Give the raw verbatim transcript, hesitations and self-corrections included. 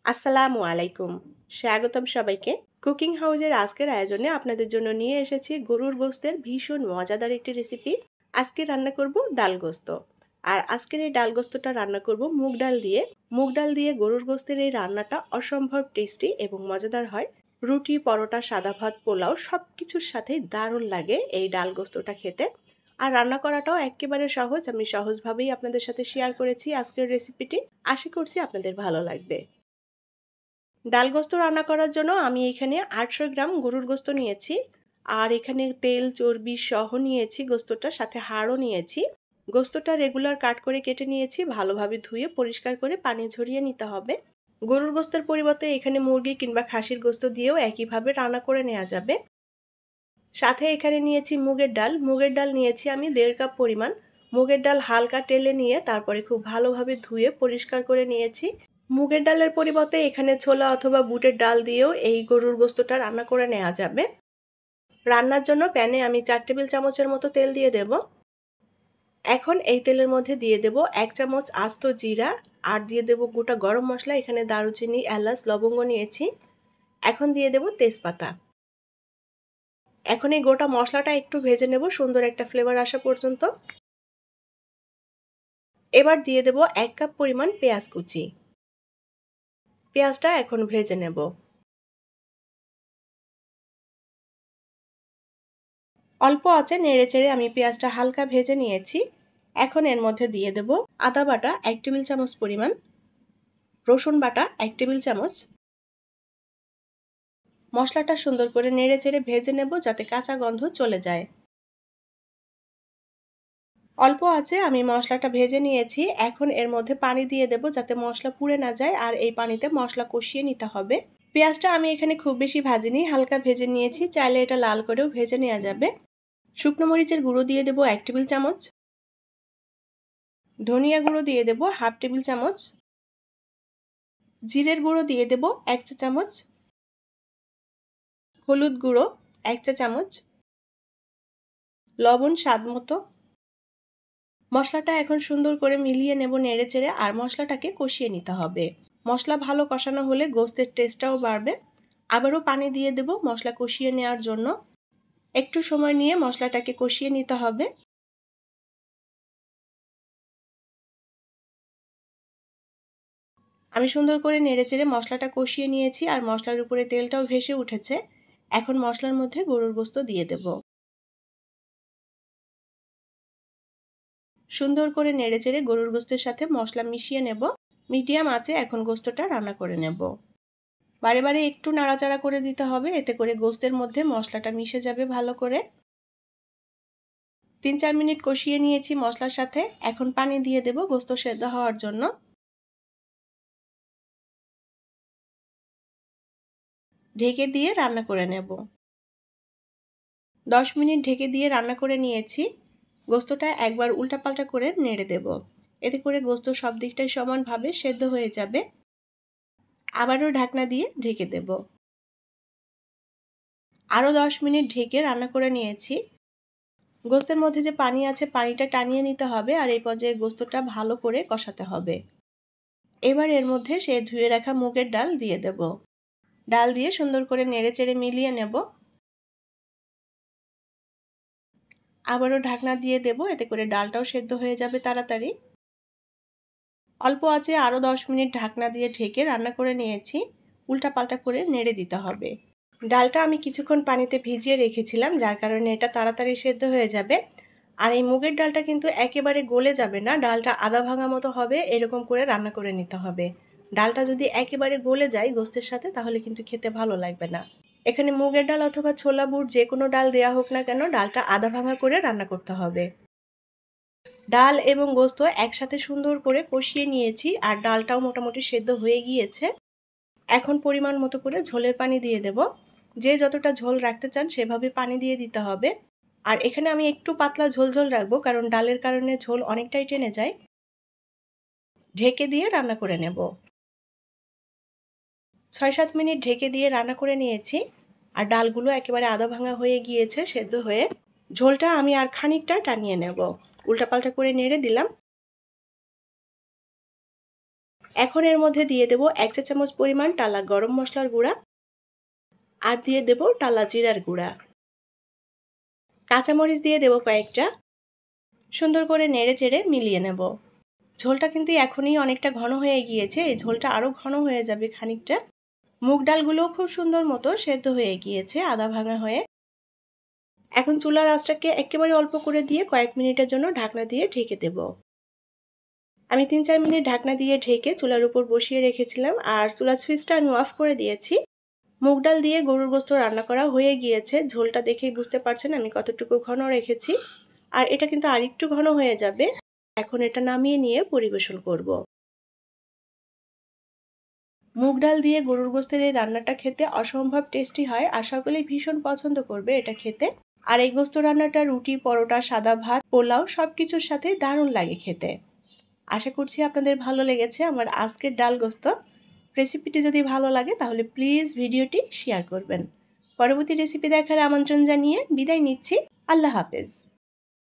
আসসালামু আলাইকুম। স্বাগতম সবাইকে। কুকিং হাউজের আজকের আয়োজনে আপনাদের জন্য নিয়ে এসেছি গরুর গোস্তের ভীষণ মজাদার একটি রেসিপি। আজকে রান্না করব ডাল গোস্ত। আর আজকের এই ডাল গোস্তটা রান্না করব মুগ ডাল দিয়ে। মুগ ডাল দিয়ে গরুর গোস্তের এই রান্নাটা অসম্ভব টেস্টি এবং মজাদার হয়। রুটি, পরোটা, সাদা ভাত, পোলাও সব কিছুর সাথেই দারুণ লাগে এই ডাল গোস্তটা খেতে। আর রান্না করাটাও একেবারে সহজ। আমি সহজভাবেই আপনাদের সাথে শেয়ার করেছি আজকের রেসিপিটি। আশা করছি আপনাদের ভালো লাগবে। ডাল গোস্ত রান্না করার জন্য আমি এখানে আটশো গ্রাম গরুর গোস্ত নিয়েছি। আর এখানে তেল চর্বি সহ নিয়েছি গোস্তটা, সাথে হাড়ও নিয়েছি। গোস্তটা রেগুলার কাট করে কেটে নিয়েছি, ভালোভাবে ধুয়ে পরিষ্কার করে পানি ঝরিয়ে নিতে হবে। গরুর গোস্তের পরিবর্তে এখানে মুরগি কিংবা খাসির গোস্ত দিয়েও একইভাবে রান্না করে নেওয়া যাবে। সাথে এখানে নিয়েছি মুগের ডাল। মুগের ডাল নিয়েছি আমি দেড় কাপ পরিমাণ। মুগের ডাল হালকা টেলে নিয়ে তারপরে খুব ভালোভাবে ধুয়ে পরিষ্কার করে নিয়েছি। মুগের ডালের পরিবর্তে এখানে ছোলা অথবা বুটের ডাল দিয়েও এই গরুর গোস্তটা রান্না করে নেওয়া যাবে। রান্নার জন্য প্যানে আমি চার টেবিল চামচের মতো তেল দিয়ে দেব। এখন এই তেলের মধ্যে দিয়ে দেব এক চামচ আস্ত জিরা, আর দিয়ে দেব গোটা গরম মশলা। এখানে দারুচিনি, এলাচ, লবঙ্গ নিয়েছি। এখন দিয়ে দেব তেজপাতা। এখন এই গোটা মশলাটা একটু ভেজে নেব সুন্দর একটা ফ্লেভার আসা পর্যন্ত। এবার দিয়ে দেব এক কাপ পরিমাণ পেঁয়াজ কুচি। পেঁয়াজটা এখন ভেজে নেব। অল্প আঁচে নেড়ে চেড়ে আমি পেঁয়াজটা হালকা ভেজে নিয়েছি। এখন এর মধ্যে দিয়ে দেব আদা বাটা এক টেবিল চামচ পরিমাণ, রসুন বাটা এক টেবিল চামচ। মশলাটা সুন্দর করে নেড়ে চেড়ে ভেজে নেব যাতে কাঁচা গন্ধ চলে যায়। অল্প আঁচে আমি মশলাটা ভেজে নিয়েছি। এখন এর মধ্যে পানি দিয়ে দেব যাতে মশলা পুড়ে না যায়, আর এই পানিতে মশলা কষিয়ে নিতে হবে। পেঁয়াজটা আমি এখানে খুব বেশি ভাজিনি, হালকা ভেজে নিয়েছি। চাইলে এটা লাল করেও ভেজে নেওয়া যাবে। শুকনো মরিচের গুঁড়ো দিয়ে দেব এক টেবিল চামচ, ধনিয়া গুঁড়ো দিয়ে দেব হাফ টেবিল চামচ, জিরের গুঁড়ো দিয়ে দেব এক চা চামচ, হলুদ গুঁড়ো এক চা চামচ, লবণ স্বাদ মতো। মশলাটা এখন সুন্দর করে মিলিয়ে নেব নেড়ে চেড়ে, আর মশলাটাকে কষিয়ে নিতে হবে। মশলা ভালো কষানো হলে গোস্তের টেস্টটাও বাড়বে। আবারও পানি দিয়ে দেব মশলা কষিয়ে নেওয়ার জন্য। একটু সময় নিয়ে মশলাটাকে কষিয়ে নিতে হবে। আমি সুন্দর করে নেড়ে চেড়ে মশলাটা কষিয়ে নিয়েছি, আর মশলার উপরে তেলটাও ভেসে উঠেছে। এখন মশলার মধ্যে গরুর গোস্ত দিয়ে দেব। সুন্দর করে নেড়ে চেড়ে গরুর গোস্তের সাথে মশলা মিশিয়ে নেব। মিডিয়াম আঁচে এখন গোস্তটা রান্না করে নেব। বারে বারে একটু নাড়াচাড়া করে দিতে হবে, এতে করে গোস্তের মধ্যে মশলাটা মিশে যাবে ভালো করে। তিন চার মিনিট কষিয়ে নিয়েছি মশলার সাথে। এখন পানি দিয়ে দেব গোস্ত সেদ্ধ হওয়ার জন্য। ঢেকে দিয়ে রান্না করে নেব। দশ মিনিট ঢেকে দিয়ে রান্না করে নিয়েছি। গোস্তটা একবার উল্টাপাল্টা করে নেড়ে দেব, এতে করে গোস্ত সব দিকটাই সমানভাবে সেদ্ধ হয়ে যাবে। আবারও ঢাকনা দিয়ে ঢেকে দেব। আরও দশ মিনিট ঢেকে রান্না করে নিয়েছি। গোস্তের মধ্যে যে পানি আছে পানিটা টানিয়ে নিতে হবে, আর এই পর্যায়ে গোস্তটা ভালো করে কষাতে হবে। এবার এর মধ্যে সে ধুয়ে রাখা মুগের ডাল দিয়ে দেব। ডাল দিয়ে সুন্দর করে নেড়ে চেড়ে মিলিয়ে নেব। আবারও ঢাকনা দিয়ে দেব, এতে করে ডালটাও সেদ্ধ হয়ে যাবে তাড়াতাড়ি। অল্প আঁচে আরও দশ মিনিট ঢাকনা দিয়ে ঢেকে রান্না করে নিয়েছি। উল্টাপাল্টা করে নেড়ে দিতে হবে। ডালটা আমি কিছুক্ষণ পানিতে ভিজিয়ে রেখেছিলাম, যার কারণে এটা তাড়াতাড়ি সেদ্ধ হয়ে যাবে। আর এই মুগের ডালটা কিন্তু একেবারে গলে যাবে না, ডালটা আধা ভাঙা মতো হবে, এরকম করে রান্না করে নিতে হবে। ডালটা যদি একেবারে গলে যায় গোস্তের সাথে, তাহলে কিন্তু খেতে ভালো লাগবে না। এখানে মুগের ডাল অথবা ছোলা বুট যে কোনো ডাল দেওয়া হোক না কেন, ডালটা আধা ভাঙা করে রান্না করতে হবে। ডাল এবং গোস্ত একসাথে সুন্দর করে কষিয়ে নিয়েছি, আর ডালটাও মোটামুটি সেদ্ধ হয়ে গিয়েছে। এখন পরিমাণ মতো করে ঝোলের পানি দিয়ে দেব। যে যতটা ঝোল রাখতে চান সেভাবে পানি দিয়ে দিতে হবে। আর এখানে আমি একটু পাতলা ঝোল ঝোল রাখবো, কারণ ডালের কারণে ঝোল অনেকটাই টেনে যায়। ঢেকে দিয়ে রান্না করে নেব। ছয় সাত মিনিট ঢেকে দিয়ে রান্না করে নিয়েছি, আর ডালগুলো একেবারে আধা ভাঙা হয়ে গিয়েছে সেদ্ধ হয়ে। ঝোলটা আমি আর খানিকটা টানিয়ে নেব। উল্টাপাল্টা করে নেড়ে দিলাম। এখন এর মধ্যে দিয়ে দেব এক চা চামচ পরিমাণ টালা গরম মশলার গুঁড়া আর দিয়ে দেব টালা জিরার গুঁড়া। কাঁচামরিচ দিয়ে দেব কয়েকটা। সুন্দর করে নেড়ে চেড়ে মিলিয়ে নেব। ঝোলটা কিন্তু এখনই অনেকটা ঘন হয়ে গিয়েছে, এই ঝোলটা আরও ঘন হয়ে যাবে খানিকটা। মুগ ডালগুলোও খুব সুন্দর মতো সেদ্ধ হয়ে গিয়েছে আধা ভাঙা হয়ে। এখন চুলার আঁচটাকে একেবারে অল্প করে দিয়ে কয়েক মিনিটের জন্য ঢাকনা দিয়ে ঢেকে দেব। আমি তিন চার মিনিট ঢাকনা দিয়ে ঢেকে চুলার উপর বসিয়ে রেখেছিলাম আর চুলার সুইচটা আমি অফ করে দিয়েছি। মুগ ডাল দিয়ে গরুর গোশত রান্না করা হয়ে গিয়েছে। ঝোলটা দেখেই বুঝতে পারছেন আমি কতটুকু ঘন রেখেছি, আর এটা কিন্তু আরেকটু ঘন হয়ে যাবে। এখন এটা নামিয়ে নিয়ে পরিবেশন করব। মুগ ডাল দিয়ে গরুর গোশতের এই রান্নাটা খেতে অসম্ভব টেস্টি হয়, আর সকলেই ভীষণ পছন্দ করবে এটা খেতে। আর এই গোশত রান্নাটা রুটি, পরোটা, সাদা ভাত, পোলাও সবকিছুর সাথে দারুণ লাগে খেতে। আশা করছি আপনাদের ভালো লেগেছে আমার আজকের ডাল গোশত রেসিপিটি। যদি ভালো লাগে তাহলে প্লিজ ভিডিওটি শেয়ার করবেন। পরবর্তী রেসিপি দেখার আমন্ত্রণ জানিয়ে বিদায় নিচ্ছি। আল্লাহ হাফেজ।